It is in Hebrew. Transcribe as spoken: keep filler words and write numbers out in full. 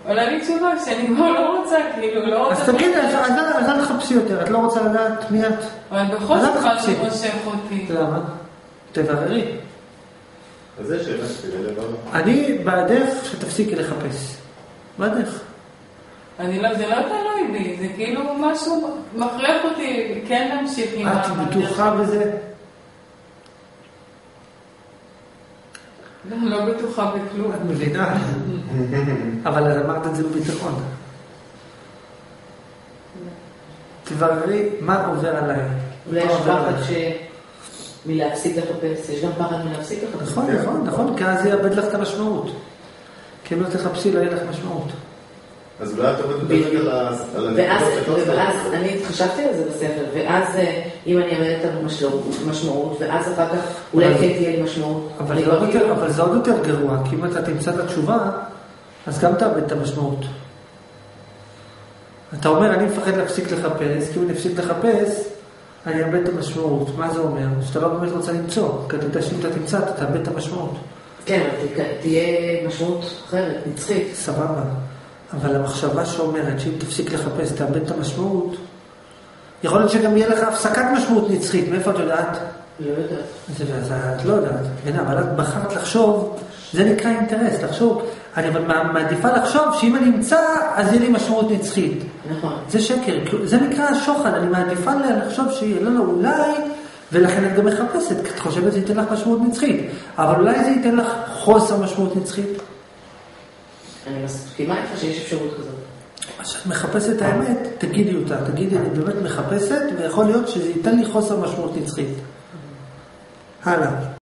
אבל אני תשובה שאני כבר לא רוצה, כאילו, לא רוצה... אז תגיד, אז אל תחפשי יותר, את לא רוצה לדעת מי את? אבל בכל זאת חשוב מושך אותי. למה? תבררי. אז זה שאלה שכדי לברר. אני בעדך שתפסיקי לחפש. בעדך. אני לא, זה לא תלוי בי, זה כאילו משהו מכריח אותי כן להמשיך עם... את בטוחה בזה? לא בטוחה בכלום. את מבינה? אבל את אמרת את זה בביטחון. תבררי מה עובר עליי. אולי יש פחד מלהפסיק לחפש, יש גם פחד מלהפסיק לחפש. נכון, נכון, נכון, כי אז זה יאבד לך את המשמעות. כי אם לא תחפשי, לא יהיה לך משמעות. אז אולי אתה עובד על הנקודות. ואז אני חשבתי על זה בספר, ואז אם אני אעמדת על משמעות, ואז אחר כך אולי כן תהיה לי משמעות. אבל זה עוד יותר גרוע, כי אם אתה תמצא את התשובה, אז גם תאבד את המשמעות. אתה אומר, אני מפחד להפסיק לחפש, כי אם אני אפסיק לחפש, אני אאבד את המשמעות. מה זה אומר? שאתה לא באמת רוצה למצוא, כי אתה יודע שאם אתה תמצא, אתה תאבד את המשמעות. כן, אבל תהיה משמעות אחרת, נצחית. סבבה. אבל המחשבה שאומרת שאם תפסיק לחפש, תאבד את המשמעות, יכול להיות שגם יהיה לך הפסקת משמעות נצחית. מאיפה את יודעת? לא יודעת. אז את לא יודעת. אבל את בחרת לחשוב, זה נקרא אינטרס, לחשוב. אני מעדיפה לחשוב שאם אני אמצא, אז יהיה לי משמעות נצחית. נכון. זה שקר. זה נקרא שוחד. אני מעדיפה לחשוב שיהיה לנו אולי, ולכן את גם מחפשת, כי את חושבת שזה ייתן לך משמעות נצחית. אבל אולי זה ייתן לך חוסר משמעות נצחית. אני מסכימה איתך שיש אפשרות כזאת. אז את מחפשת את האמת, תגידי אותה, תגידי, אני באמת מחפשת, ויכול להיות שזה ייתן לי חוסר משמעות נצחית. הלאה.